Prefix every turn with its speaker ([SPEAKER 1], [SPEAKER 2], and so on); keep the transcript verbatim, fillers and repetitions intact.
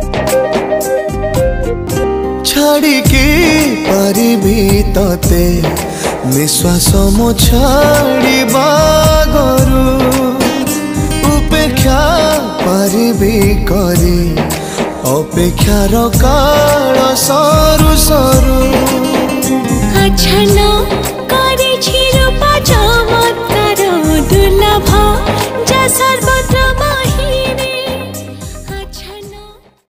[SPEAKER 1] छाड़िकी पारिबी तते निश्वास मो छाड़िबा गरु उपेक्षा पारिबी करी अपेक्षार काल सरू सरू
[SPEAKER 2] अच्छा ना